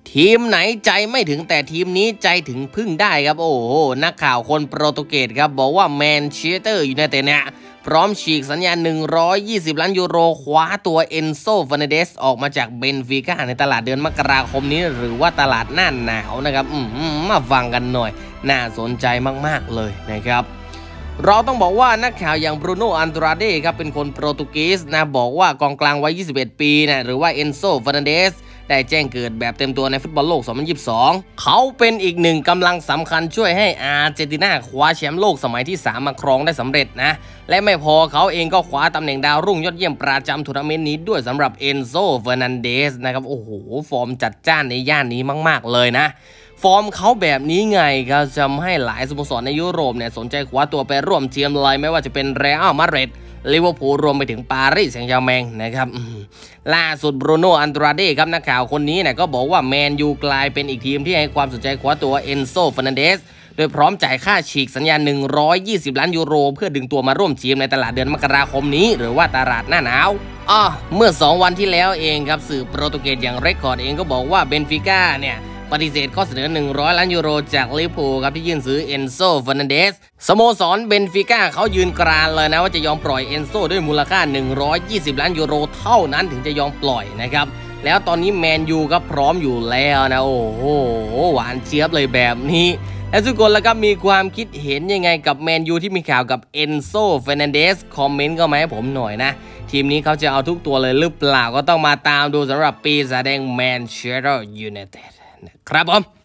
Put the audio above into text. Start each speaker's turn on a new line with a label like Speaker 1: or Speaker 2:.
Speaker 1: ทีมไหนใจไม่ถึงแต่ทีมนี้ใจถึงพึ่งได้ครับโอ้โหนักข่าวคนโปรตุเกสครับบอกว่าแมนเชสเตอร์ยูไนเต็ดเนี่ยพร้อมฉีกสัญญา120 ล้านยูโรคว้าตัวเอนโซ เฟอร์นันเดสออกมาจากเบนฟิก้าในตลาดเดือนมกราคมนี้หรือว่าตลาดหน้าหนาวนะครับมาฟังกันหน่อยน่าสนใจมากๆเลยนะครับเราต้องบอกว่านักข่าวอย่างบรูโน่อันตราเดครับเป็นคนโปรตุเกสนะบอกว่ากองกลางวัย21 ปีนะหรือว่าเอนโซ เฟอร์นันเดสได้แจ้งเกิดแบบเต็มตัวในฟุตบอลโลก 2022 เขาเป็นอีกหนึ่งกำลังสำคัญช่วยให้อาร์เจนตินาคว้าแชมป์โลกสมัยที่ 3 มาครองได้สำเร็จนะและไม่พอเขาเองก็คว้าตำแหน่งดาวรุ่งยอดเยี่ยมประจำทัวร์นาเมนต์นี้ด้วยสำหรับเอนโซ เฟอร์นันเดสนะครับโอ้โหฟอร์มจัดจ้านในย่านนี้มากๆเลยนะฟอร์มเขาแบบนี้ไงก็ทำให้หลายสโมสรในยุโรปเนี่ยสนใจคว้าตัวไปร่วมทีมเลยไม่ว่าจะเป็นเรอัลมาดริดลิเวอร์พูลรวมไปถึงปารีสแซงต์แชร์แมงนะครับล่าสุดบรูโน่อันตราเดครับนักข่าวคนนี้เนี่ยก็บอกว่าแมนยูกลายเป็นอีกทีมที่ให้ความสนใจคว้าตัวเอนโซ เฟอร์นันเดสโดยพร้อมจ่ายค่าฉีกสัญญา120 ล้านยูโรเพื่อดึงตัวมาร่วมทีมในตลาดเดือนมกราคมนี้หรือว่าตลาดหน้าหนาวเมื่อ2 วันที่แล้วเองครับสื่อโปรตุเกสอย่างเรคคอร์ดเองก็บอกว่าเบนฟิก้าเนี่ยปฏิเสธข้อเสนอ100 ล้านยูโรจากลิเวอร์พูลครับที่ยื่นซื้อเอนโซ เฟอร์นันเดสสโมสรเบนฟิก้าเขายืนกรานเลยนะว่าจะยอมปล่อยเอนโซด้วยมูลค่า120 ล้านยูโรเท่านั้นถึงจะยอมปล่อยนะครับแล้วตอนนี้แมนยูก็พร้อมอยู่แล้วนะโอ้โหหวานเจี๊ยบเลยแบบนี้และทุกคนแล้วก็มีความคิดเห็นยังไงกับแมนยูที่มีข่าวกับเอนโซ เฟอร์นันเดสคอมเมนต์ก็มาให้ผมหน่อยนะทีมนี้เขาจะเอาทุกตัวเลยหรือเปล่าก็ต้องมาตามดูสำหรับปีศาจแดงแมนเชสเตอร์ยูไนเต็ดครับผม